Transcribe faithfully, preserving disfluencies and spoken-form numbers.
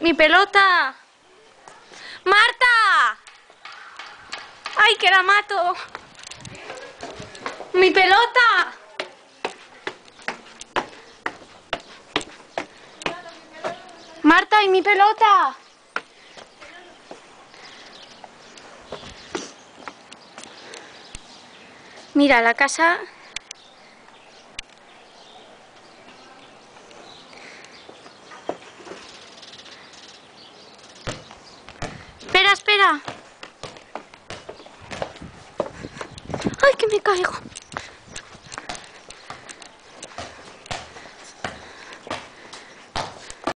¡Mi pelota! ¡Marta! ¡Ay, que la mato! ¡Mi pelota! ¡Marta, y mi pelota! Mira, la casa... Espera, espera. ¡Ay, que me caigo!